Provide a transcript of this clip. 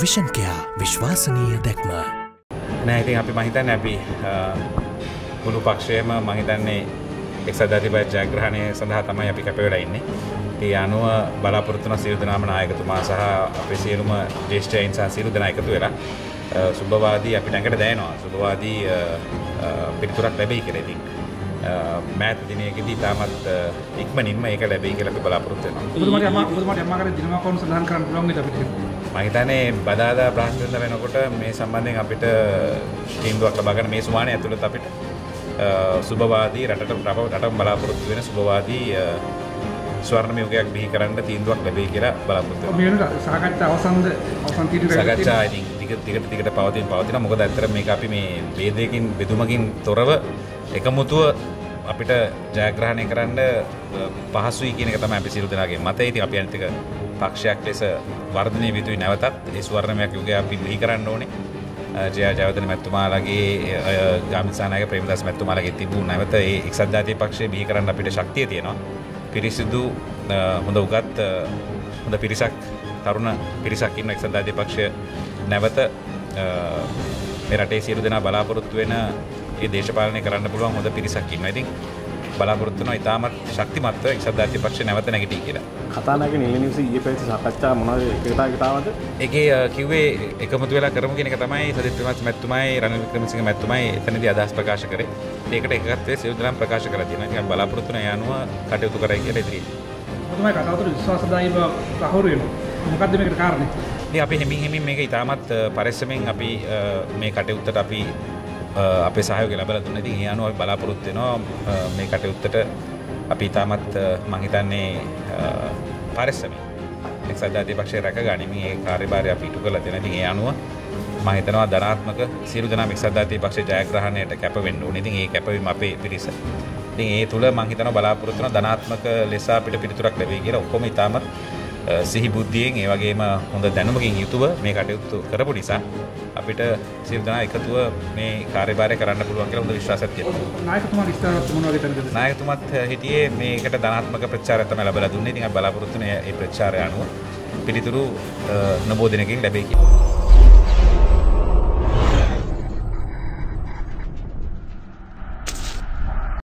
Vision care විශ්වාසනීය දැක්ම. නෑ ඉතින් අපි මම හිතන්නේ අපි මුළු පක්ෂයම මම හිතන්නේ එක්සත් ජාතික ජයග්‍රහණය සඳහා තමයි අපි කැප වෙලා ඉන්නේ. ඒ අනුව බලාපොරොත්තු වන සියලු දෙනාම නායකතුමා සහ අපේ සියලුම ජ්‍යෙෂ්ඨයන් සහ සියලු දෙනා එකතු වෙලා සුබවාදී අපිට ඇඟට දැනෙනවා. සුබවාදී පිළිතුරක් ලැබෙයි කියලා. ඉතින් මෑත දිනයකදී තාමත් ඉක්මනින්ම ඒක ලැබෙයි කියලා අපි බලාපොරොත්තු වෙනවා. ඔබතුමාට අමාකරේ දිනමා කවුරු සඳහන් කරන්න පුළුවන් වේද අපිට? මම හිතන්නේ බදාදා බ්‍රහස්පතින්දා වෙනකොට මේ සම්බන්ධයෙන් අපිට තීන්දුවක් ලබා ගන්න මේ සුමානේ ඇතුළත අපිට සුබවාදී රටට බලාපොරොත්තු වෙන සුබවාදී ස්වර්ණ යුගයක් බිහි කරන්න තීන්දුවක් ලැබෙයි කියලා බලාපොරොත්තු වෙනවා. මේ වෙනකොට සාකච්ඡා අවසන් තීන්දුව සාකච්ඡා ඉතින් ටිකට පවතින මොකද ඇත්තට මේක අපි මේ ભેදයකින් බෙදුමකින් තොරව එකමුතුව අපිට ජයග්‍රහණය කරන්න පහසුයි කියන එක තමයි අපි සියලු දෙනාගේ මතය. ඉතින් අපි අනිත් එක පක්ෂයක් ලෙස වර්ධනය විය යුතුයි නැවතත් ඒ ස්වර්ණමය යුගය අපි බිහි කරන්න ඕනේ. ජයවර්ධන මැතිතුමාලගේ ගාමිණී ප්‍රේමදාස මැතිතුමාලගේ තිබුණු නැවත ඒ එක්සත් ජාතික පක්ෂය බිහි කරන්න අපිට ශක්තිය තියෙනවා. පිරිසිදු හොඳ උගත් හොඳ පිරිසක් තරුණ පිරිසක් ඉන්න එක්සත් ජාතික පක්ෂය නැවත මේ රටේ සියලු දෙනා බලාපොරොත්තු වෙන ඒ දේශපාලනය කරන්න පුළුවන් හොඳ පිරිසක් ඉන්නවා. ඉතින් බලාපොරොත්තු වෙනවා ඉතාමත් ශක්තිමත්ව එක්සත් ජාතික පක්ෂය නැවත නැගිටී කියලා. කතානායක නිල නිවස ඊයේ පැවති සාකච්ඡා මොනවද එකකට ආවද? ඒකේ කිව්වේ එකමුතු වෙලා කරමු කියන එක තමයි සජිත් ප්‍රේමදාස මැතිතුමයි රනිල් වික්‍රමසිංහ මැතිතුමයි එතනදී අදහස් ප්‍රකාශ කරේ. ඒකට එකගත්වයේ සියලු දෙනාම ප්‍රකාශ කරලා තියෙනවා. ඉතින් බලාපොරොත්තු වෙන ඒ අනුව කටයුතු කරයි කියලා ඉදිරියේ. ඔබතුමා කතාවතර විශ්වාසදායීව සහවුරු වෙනවා. මොකද්ද මේකට කාරණේ? ඉතින් අපි හිමින් මේක ඉතාමත් පරිස්සමෙන් අපි මේ කටයුත්තට අපි අපේ සහයෝගය ලැබලා දුන්නා. ඉතින් ඒ අනුව අපි බලාපොරොත්තු වෙනවා මේ කටයුත්තට අපි ඉතාමත් මම හිතන්නේ පරිස්සමෙන් එක්සත් ජාතික පක්ෂය රැකගනිමින් ඒ කාර්යභාරය අපි ඉටු කරලා දෙනවා. ඉතින් ඒ අනුව මම හිතනවා ධනාත්මක සියලු දෙනාම එක්සත් ජාතික පක්ෂයේ ජයග්‍රහණයට කැප වෙන්න ඕනේ. ඉතින් ඒ කැපවීම අපේ පිරිස. ඉතින් ඒ තුල මම හිතනවා බලාපොරොත්තු වෙන ධනාත්මක ලෙස අපිට පිළිතුරක් ලැබෙයි කියලා. ඔක්කොම ඉතාමත් සිහි බුද්ධියෙන් ඒ වගේම හොඳ දැනුමකින් යුතුව මේ කටයුතු කරපු නිසා අපිට සියලු දෙනා එකතුව මේ කාර්යභාරය කරන්න පුළුවන් කියලා හොඳ විශ්වාසයක් තියෙනවා. නායකතුමාගේ ඉස්තරවත් මොනවද හිතන්නේ? නායකතුමත් හිටියේ මේකට ධනාත්මක ප්‍රතිචාරය තමයි ලැබලා දුන්නේ. ඉතින් අපි බලාපොරොත්තු වෙන ඒ ප්‍රතිචාරය අනුව පිළිතුරු නොබෝ දිනකින් ලැබෙයි කියලා.